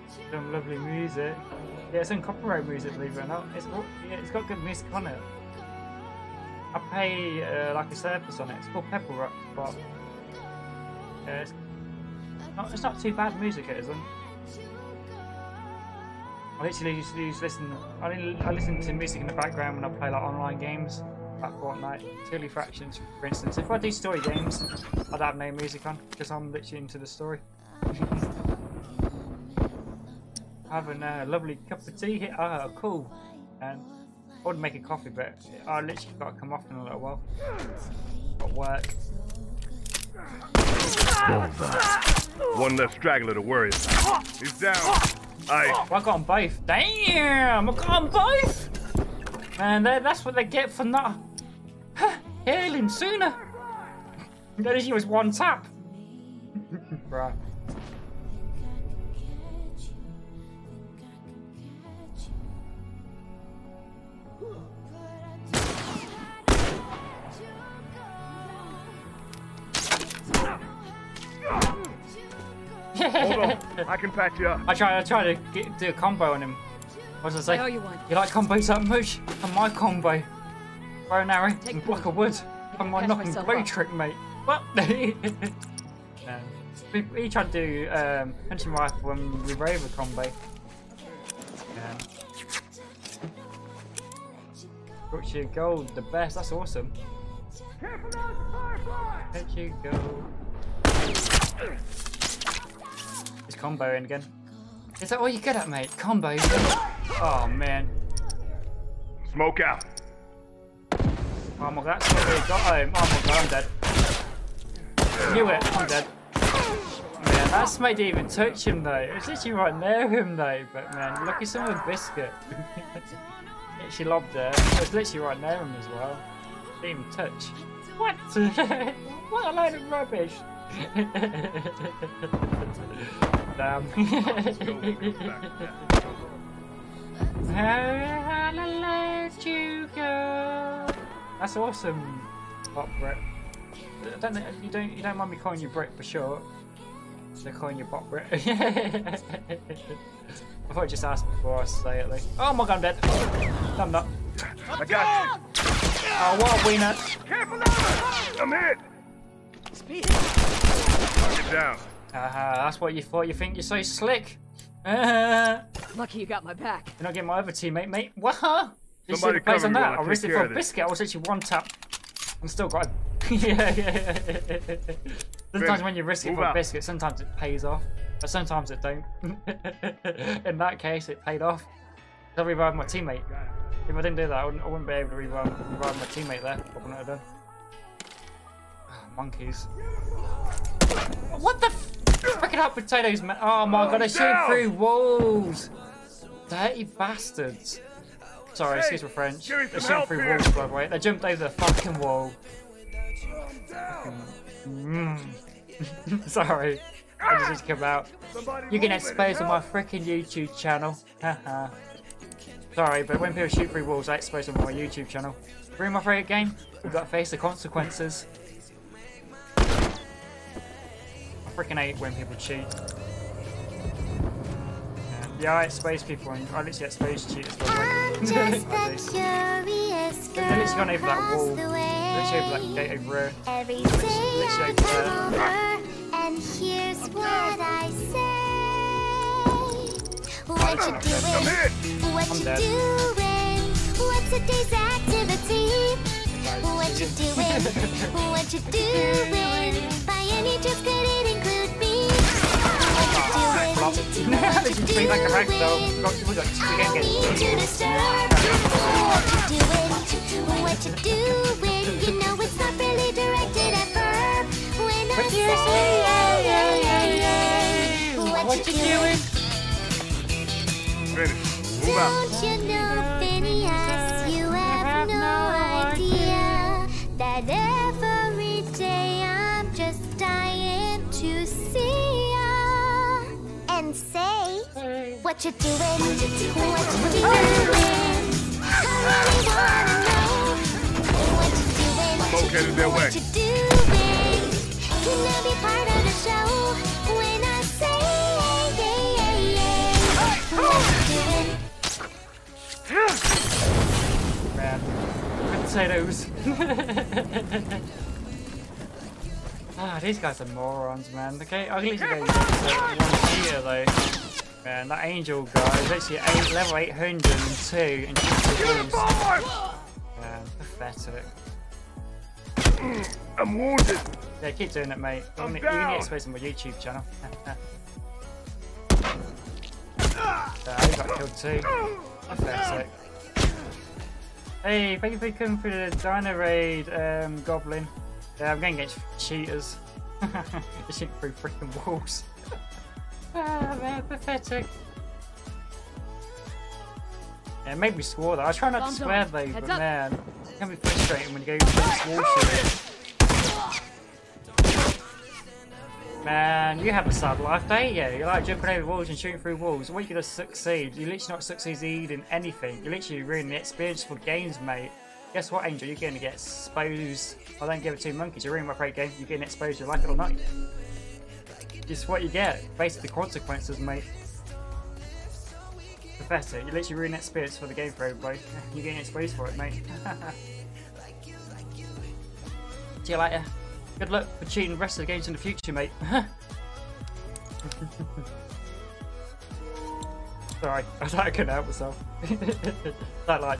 Some lovely music. Yeah, it's in copyright music, believe it or not. It's got good music on it. I pay like a service on it. It's called Pepper Rock, but it's not too bad music, it isn't. I literally I listen to music in the background when I play like online games, like Fortnite, TLOU Factions, for instance. If I do story games, I don't have no music on because I'm literally into the story. Having a lovely cup of tea here. Oh, cool. And I would make a coffee, but I literally got to come off in a little while. Got work. One less straggler to worry about. He's down. I got them both. Damn! I got them both! Man, that's what they get for not healing sooner. That is was one tap. Right. Hold on, I can patch you up. I try to do a combo on him. What was I say? You like combos that much? On my combo. Bow and arrow and block of wood. On my knocking blow trick, mate. What? We tried to do punching rifle when we were over combo. Got you gold, the best. That's awesome. Let you go. It's comboing again. Is that all you're good at, mate? Combos? Oh, man. Smoke out. Oh my god, that's what we got home. Oh my god, I'm dead. Knew it, I'm dead. Man, that's made me even touch him though. It was literally right near him though, but man, look at some of the biscuit. She lobbed her. It was literally right near him as well. Didn't even touch. What? What a load of rubbish. Damn. I'll let you go. That's awesome, Pop Brit. I don't know, you don't mind me calling you Brit for short. They're calling you Pop Brit. I thought I just asked before I say it. Like, oh my god, I'm dead. No, I'm not. I got you. Oh, what a wiener. Careful now. I'm hit. Speed. Get down. That's what you thought. You think you're so slick. Lucky you got my back. You're not getting my other teammate, mate. What? Did you see the Somebody plays on cover me that? while I I risked take it care for of a this. biscuit. I was actually one tap. I'm still got it. Yeah. Sometimes when you risk it for a biscuit, sometimes it pays off. But sometimes it don't. In that case, it paid off. I revived my teammate. If I didn't do that, I wouldn't be able to revive my teammate there. What wouldn't I have done? Oh, monkeys. What the freaking hot potatoes, man? Oh my god, they're shooting through walls. Dirty bastards. Sorry, excuse my French. They're shooting through walls, by the way. They jumped over the fucking wall. Sorry. I just need to come out. You can expose on my freaking YouTube channel. Haha. Sorry, but when people shoot through walls, I expose them on my YouTube channel. Ruin my favourite game? We've got to face the consequences. I freaking hate when people cheat. Yeah, I expose people and I literally expose cheaters. They've literally gone over that wall. Literally over that gate over here. Literally over there. And here's what I say. What you doing? What you doing? What's a day's activity? What you doing? What you doing? By any chance could it include me? What you doing? What you doing? Like a ragdoll. We can't get What you doing? You know it's not really directed at verb. When I say what you doing? Finish. Move out. Don't you know, Phineas, you have no idea that every day I'm just dying to see ya and say what you doing, what you doing. I really wanna know what you doing, what you doing. Can I be part of the show when I say potatoes. Ah, these guys are morons, man. Okay, I can literally go one here though. Man, that angel guy is actually level 802 and shoots the walls. Man, pathetic. I'm wounded. Yeah, keep doing it, mate. You can get exposed on my YouTube channel. He got killed too. Pathetic. Hey, thank you for coming through the Dino Raid, Goblin. Yeah, I'm going against cheaters. They shoot through freaking walls. Ah, man, pathetic. Yeah, it made me swear though. I try not to swear though, but man, it can be frustrating when you go through this wall shooting. Man, you have a sad life, don't you? You're like jumping over walls and shooting through walls. What are you gonna succeed? You're literally not succeeding in anything. You're literally ruining the experience for games, mate. Guess what, Angel? You're gonna get exposed. I don't give it 2 monkeys. You're ruining my great game. You're getting exposed, you like it or not. Just what you get. Basically, consequences, mate. Pathetic. You're literally ruining the experience for the game for everybody. You're getting exposed for it, mate. See you later. Good luck for cheating the rest of the games in the future, mate. Sorry, I couldn't help myself. Don't like